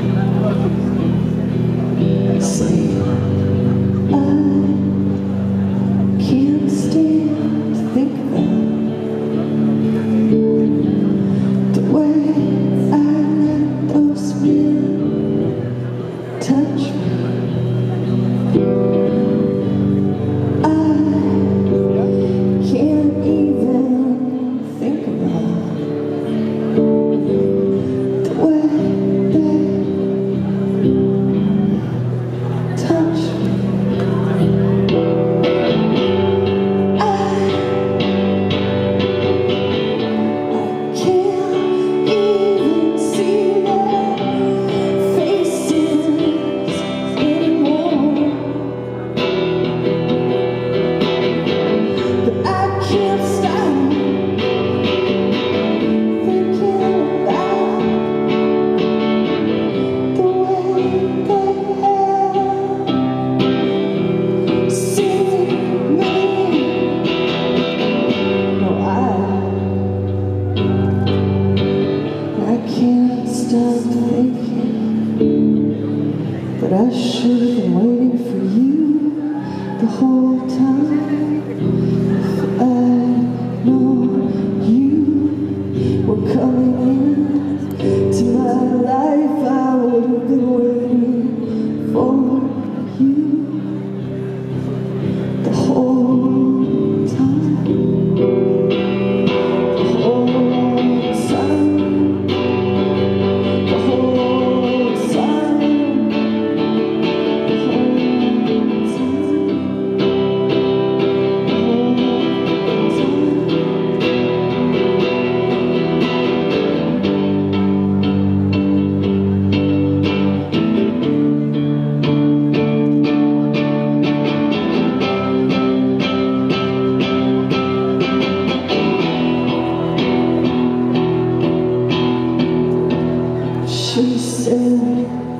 Say, I can't stand to think about the way I let those men touch me. I can't even think about the way they touch me. I can't even see their faces anymore. But I can't stop thinking about the way they have seen me. No, I can't stop thinking that I should have been waiting for you the whole time. If I know you were coming into my life, I would have been waiting for you the whole time. The whole time. The whole time. The whole she said